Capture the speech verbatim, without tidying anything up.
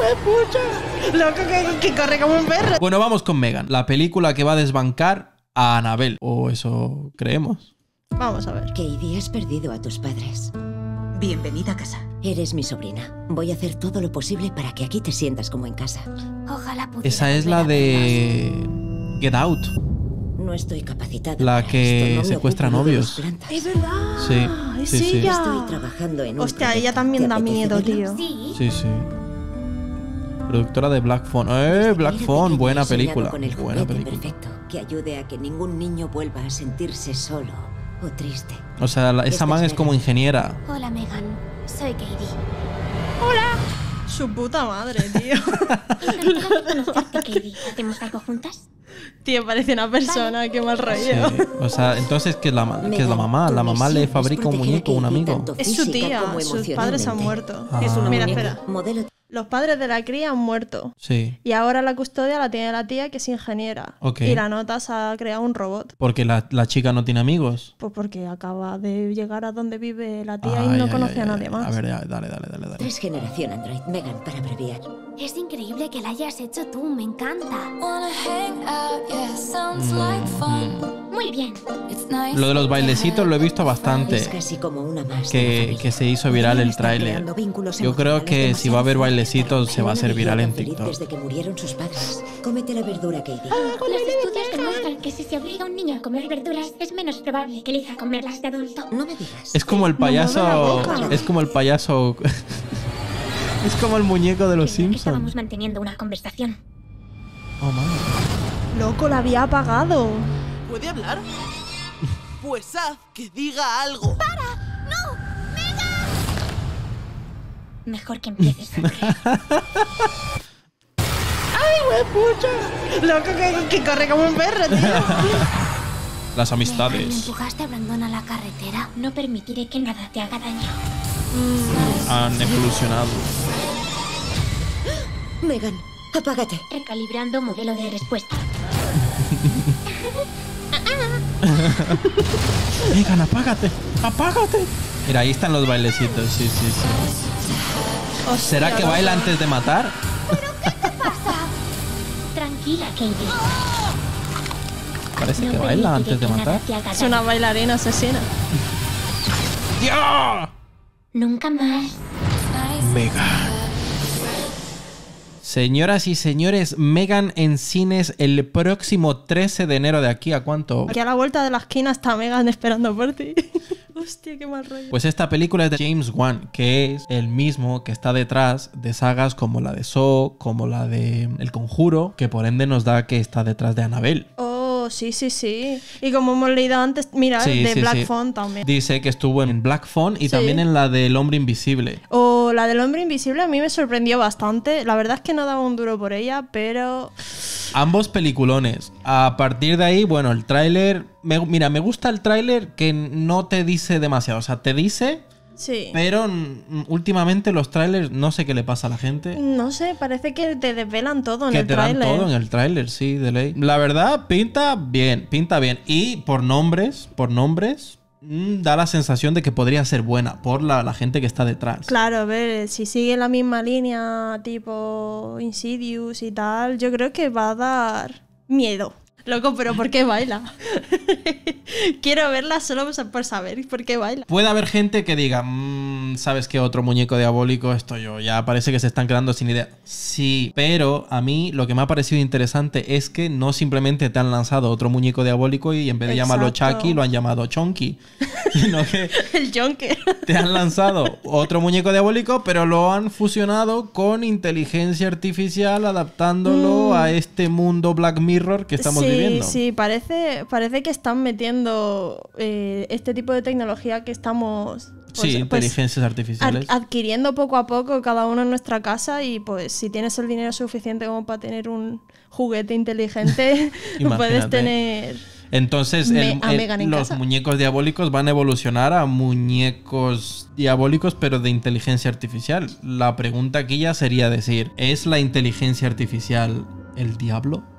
huepucha! Loco que, que corre como un perro. Bueno, vamos con Megan, la película que va a desbancar a Annabelle. O eso creemos. Vamos a ver. Katie, has perdido a tus padres. Bienvenida a casa. Eres mi sobrina. Voy a hacer todo lo posible para que aquí te sientas como en casa. Ojalá pudiera Esa es la volver a de Get Out. No estoy capacitada. La para que esto, no me secuestra ocupo de novios. los plantas. Es verdad. Sí, Es sí, sí. ella. Estoy trabajando en un Hostia, proyecto. ella también ¿Te da apetece miedo, verlo? tío. Sí. Sí, sí. Productora de Black Phone. Eh, Black Era Phone, pequeña, buena he soñado película. con el Buena juguete película. perfecto que ayude a que ningún niño vuelva a sentirse solo o triste. O sea, la- esa Esta man es es como Megan. ingeniera. Hola, Megan. Soy Katie. Su puta madre, tío. Encantada de conocerte, Katie. ¿Hacemos algo juntas? Tío, parece una persona, qué mal rollo. Sí. O sea, entonces, ¿qué es la, ma- qué es la mamá? La mamá le fabrica un muñeco a un amigo. Es su tía, sus padres han muerto. Ah. Es una Mira, muñeca, espera. modelo. Los padres de la cría han muerto. Sí. Y ahora la custodia la tiene la tía, que es ingeniera. Ok. Y la nota se ha creado un robot. Porque la, la chica no tiene amigos. Pues porque acaba de llegar a donde vive la tía Ay, y no ay, conoce ay, a nadie ay. más. A ver, ya, dale, dale, dale, dale. Tres generación Android. Megan, para abreviar. Es increíble que la hayas hecho tú. Me encanta. Muy bien. Lo de los bailecitos lo he visto Es bastante. casi como una más. de Que, la familia. que se hizo viral el Están tráiler. creando vínculos Yo creo emocionales que si va a haber demasiado bailecitos fuertes se va a para hacer una viral niña en feliz TikTok. Desde que murieron sus padres. Cómete la verdura, Katie. Los estudios demuestran que si se obliga a un niño a comer verduras, es menos probable que elija comerlas de adulto. No me digas. Es como el mueve la payaso. boca. Es como el payaso. Es como el muñeco de los Creía que estábamos Simpsons. manteniendo una conversación. Oh, madre. Loco, la había apagado. ¿Puede hablar? Pues haz que diga algo. Mejor que empieces a creer. Loco que, que corre como un perro, tío. Las Megan, ¿me amistades empujaste a abandona la carretera? No permitiré que nada te haga daño. han evolucionado. Megan, apágate. Recalibrando modelo de respuesta. Megan, apágate. Apágate. Mira, ahí están los bailecitos. Sí, sí, sí. Hostia, ¿Será que loco. baila antes de matar? Tranquila, Katie. Parece No que baila permitiré antes de que nada matar. te haga Es una daño. bailarina asesina. ¡Ya! Nunca más. Megan. Señoras y señores, Megan en cines el próximo trece de enero. ¿De aquí a cuánto? Aquí a la vuelta de la esquina está Megan esperando por ti. Hostia, qué mal rollo. Pues esta película es de James Wan, que es el mismo que está detrás de sagas como la de Saw, como la de El Conjuro, que por ende nos da que está detrás de Annabelle. Oh, sí, sí, sí. Y como hemos leído antes, mira, Sí, de sí, Black sí. Phone también. Dice que estuvo en Black Phone y Sí. también en la del Hombre Invisible. O la del hombre invisible a mí me sorprendió bastante. La verdad es que no daba un duro por ella, pero... Ambos peliculones. A partir de ahí, bueno, el tráiler... me- mira, me gusta el tráiler que no te dice demasiado. O sea, te dice, Sí. pero mm, últimamente los trailers no sé qué le pasa a la gente. No sé, parece que te desvelan todo en Que el te dan tráiler. todo en el tráiler, sí, de ley. La verdad, pinta bien, pinta bien. Y por nombres, por nombres, mm, da la sensación de que podría ser buena por la, la gente que está detrás. Claro, a ver, si sigue la misma línea tipo Insidious y tal, yo creo que va a dar miedo. Loco, pero ¿por qué baila? Quiero verla solo por saber por qué baila. Puede haber gente que diga, mmm, ¿sabes qué? Otro muñeco diabólico, esto yo, ya parece que se están quedando sin idea. Sí, pero a mí lo que me ha parecido interesante es que no simplemente te han lanzado otro muñeco diabólico y en vez de llamarlo Exacto. Chucky lo han llamado Chonky, sino que El Jonker. te han lanzado otro muñeco diabólico, pero lo han fusionado con inteligencia artificial, adaptándolo Mm. a este mundo Black Mirror que estamos sí, viviendo. Sí, parece, parece que están metiendo eh, este tipo de tecnología que estamos pues, Sí, pues, inteligencias artificiales. ad- adquiriendo poco a poco cada uno en nuestra casa y pues si tienes el dinero suficiente como para tener un juguete inteligente, puedes Imagínate. tener... Entonces, Me- el- a el- Megan en los casa. muñecos diabólicos van a evolucionar a muñecos diabólicos, pero de inteligencia artificial. La pregunta aquí ya sería decir, ¿es la inteligencia artificial el diablo?